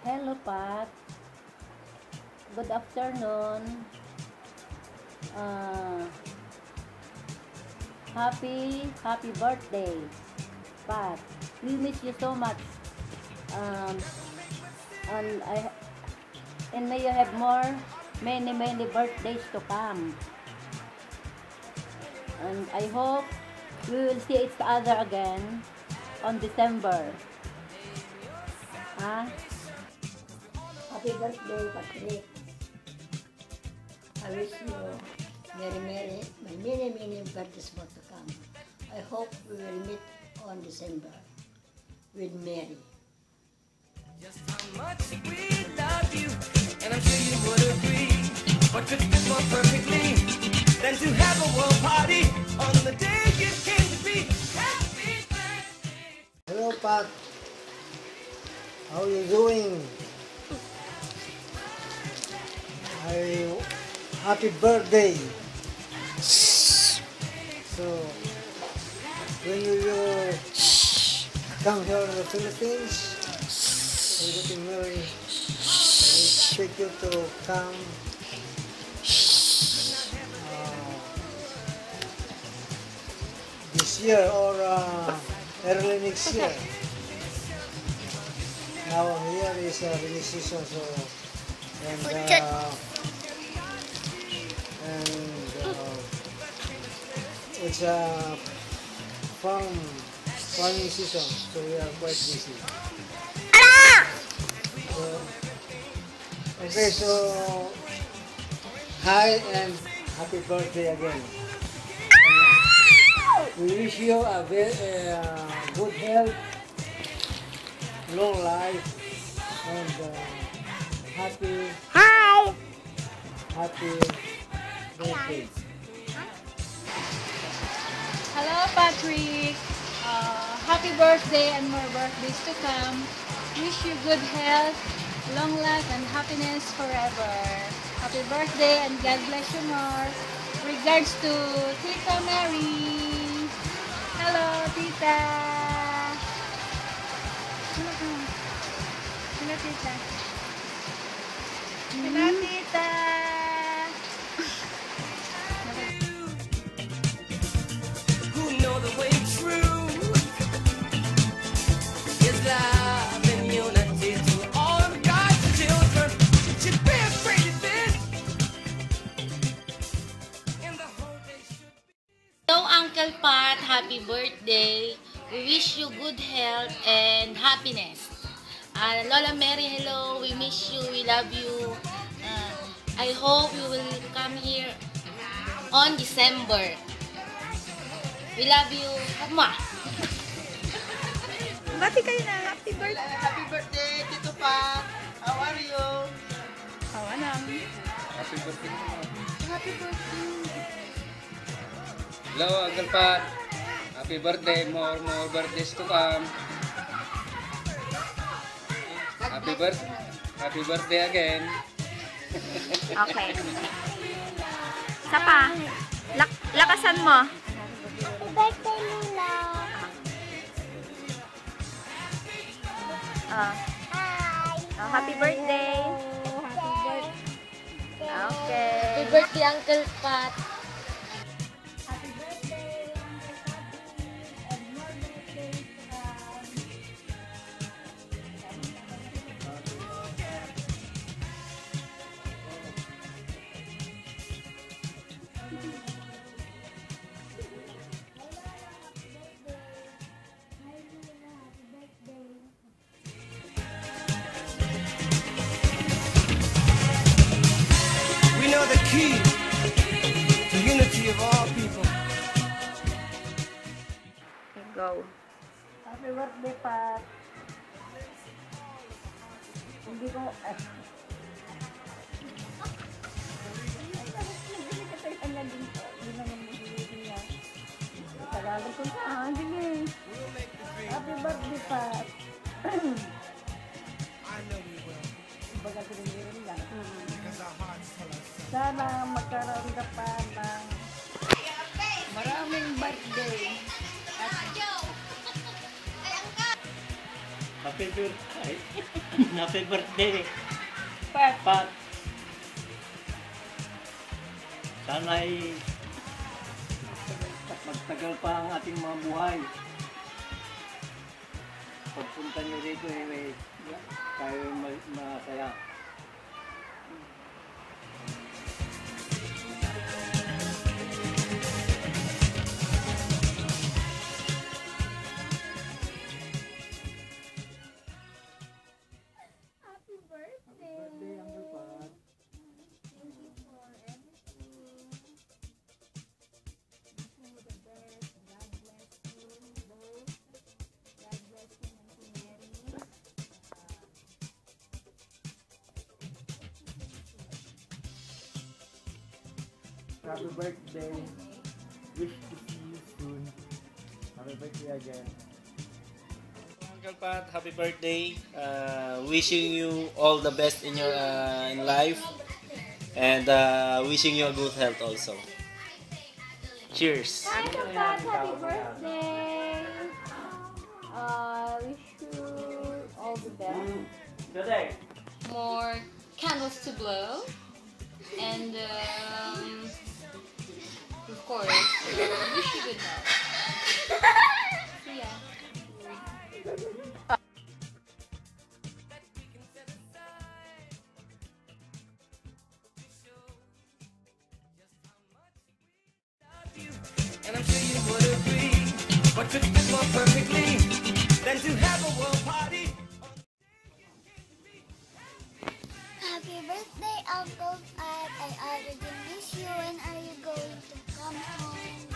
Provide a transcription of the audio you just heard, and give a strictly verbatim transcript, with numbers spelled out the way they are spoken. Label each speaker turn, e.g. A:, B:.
A: Hello, Pat. Good afternoon. Uh, happy, happy birthday, Pat. We miss you so much. Um, and I, and may you have more, many, many birthdays to come. And I hope we will see each other again on December. Huh?
B: Happy birthday, Patrick. I wish you Merry Merry, my many, many birthdays more to come. I hope we will meet on December with Mary.
C: Just how much we love you, and I'm sure you would agree. What could fit more perfectly than to have a world party on the day you came to be? Happy birthday!
D: Hello, Pat. How are you doing? I, happy birthday. So, when will you come here in the Philippines? We're getting married. We expect you to come uh, this year or uh, early next year. Now here is a rainy season, so and uh, and uh, it's a farm farming season, so we are quite busy. So, okay, so hi and happy birthday again. And we wish you a very uh, good health, long life, and uh, happy,
E: Hi!
D: happy birthday.
F: Hello, Patrick. Uh, happy birthday and more birthdays to come. Wish you good health, long life, and happiness forever. Happy birthday and God bless you more. Regards to Tita Mary. Hello, Tita. Hello, Hello, Tita. Hello, Tita.
C: Who know the way true is love and unity to all of God's children. Should be a great event, and the whole day should be.
E: Hello, Uncle Pat. Happy birthday. We wish you good health and happiness. Uh, Lola Mary, hello. We miss you. We love you. Uh, I hope you will come here on December. We love you. Mwah!
F: Bati kayo na. Happy birthday.
G: Happy birthday, Tito Pat. How are you?
F: Oh, anam.
H: Happy birthday naman.
F: Happy birthday.
H: Hello, Uncle Pat. Happy birthday. More, more birthdays to come. Happy birthday. Happy birthday again.
E: Okay. Isa pa. Lak lakasan mo.
I: Happy birthday, Lula!
E: Ah.
I: Hi!
E: Oh, happy birthday.
I: Happy birthday!
E: Okay. Happy birthday, Uncle Pat.
I: Happy birthday, Uncle Papi! And more birthdays to come!
C: We know the key to unity of all people.
E: Go.
A: Happy birthday, Pat. Hindi ko, eh. Hindi naman magiging niya. Tagalog ko sa, ah, sige. Happy birthday, Pat. Baga sinigilin lang. Sana magkaroon ka pa ng maraming birthday. At
J: Happy birthday. Happy birthday.
F: Pat.
J: Pat. Sana'y magtagal pa ang ating mga buhay. Pagpunta nyo rito, eh, may, tayo ma- masaya.
I: Happy birthday.
D: Happy birthday, Uncle Pat.
I: Thank you for everything. Wish you the best. God bless you both. God bless you, Auntie Mary.
D: Happy birthday. Wish to see you soon. Happy birthday again.
K: Uncle Pat, happy birthday. Uh, wishing you all the best in your uh, in life, and uh, wishing you a good health also. Cheers.
I: Uncle Pat, happy birthday. Uh, wish you all the best.
F: More candles to blow. And um, of course, wish you good health. See ya.
C: And I'm sure you would agree, what could fit more perfectly than to have a world party?
I: Happy birthday, Uncle Pat. I already miss you. When are you going to come home?